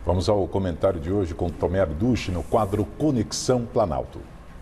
Vamos ao comentário de hoje com Tomé Abduch no quadro Conexão Planalto.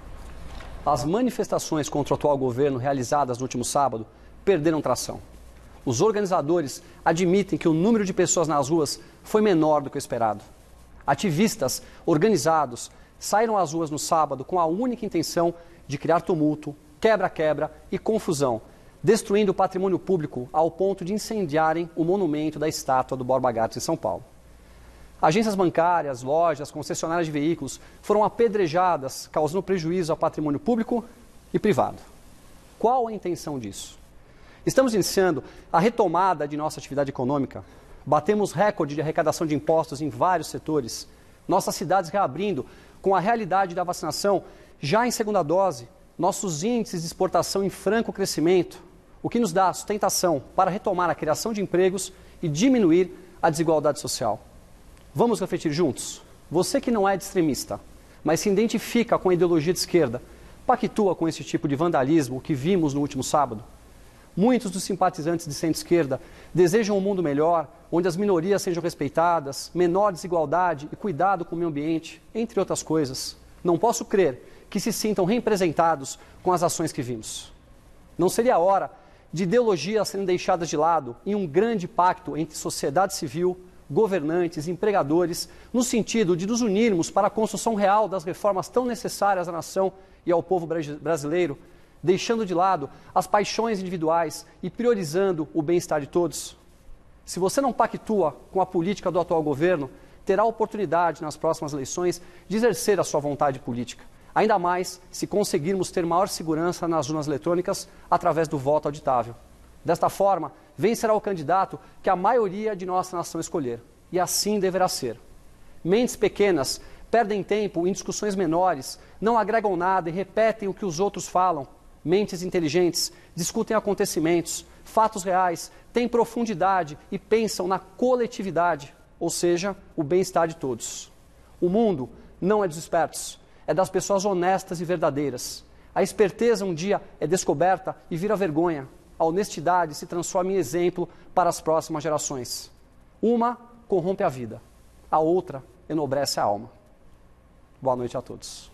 As manifestações contra o atual governo realizadas no último sábado perderam tração. Os organizadores admitem que o número de pessoas nas ruas foi menor do que o esperado. Ativistas organizados saíram às ruas no sábado com a única intenção de criar tumulto, quebra-quebra e confusão, destruindo o patrimônio público ao ponto de incendiarem o monumento da estátua do Borba Gato em São Paulo. Agências bancárias, lojas, concessionárias de veículos foram apedrejadas, causando prejuízo ao patrimônio público e privado. Qual a intenção disso? Estamos iniciando a retomada de nossa atividade econômica. Batemos recorde de arrecadação de impostos em vários setores. Nossas cidades reabrindo com a realidade da vacinação já em segunda dose. Nossos índices de exportação em franco crescimento, o que nos dá sustentação para retomar a criação de empregos e diminuir a desigualdade social. Vamos refletir juntos? Você que não é de extremista, mas se identifica com a ideologia de esquerda, pactua com esse tipo de vandalismo que vimos no último sábado? Muitos dos simpatizantes de centro-esquerda desejam um mundo melhor, onde as minorias sejam respeitadas, menor desigualdade e cuidado com o meio ambiente, entre outras coisas. Não posso crer que se sintam representados com as ações que vimos. Não seria a hora de ideologias serem deixadas de lado em um grande pacto entre sociedade civil, governantes, empregadores, no sentido de nos unirmos para a construção real das reformas tão necessárias à nação e ao povo brasileiro, deixando de lado as paixões individuais e priorizando o bem-estar de todos? Se você não pactua com a política do atual governo, terá a oportunidade nas próximas eleições de exercer a sua vontade política, ainda mais se conseguirmos ter maior segurança nas urnas eletrônicas através do voto auditável. Desta forma, vencerá o candidato que a maioria de nossa nação escolher, e assim deverá ser. Mentes pequenas perdem tempo em discussões menores, não agregam nada e repetem o que os outros falam. Mentes inteligentes discutem acontecimentos, fatos reais, têm profundidade e pensam na coletividade, ou seja, o bem-estar de todos. O mundo não é dos espertos, é das pessoas honestas e verdadeiras. A esperteza um dia é descoberta e vira vergonha. A honestidade se transforma em exemplo para as próximas gerações. Uma corrompe a vida, a outra enobrece a alma. Boa noite a todos.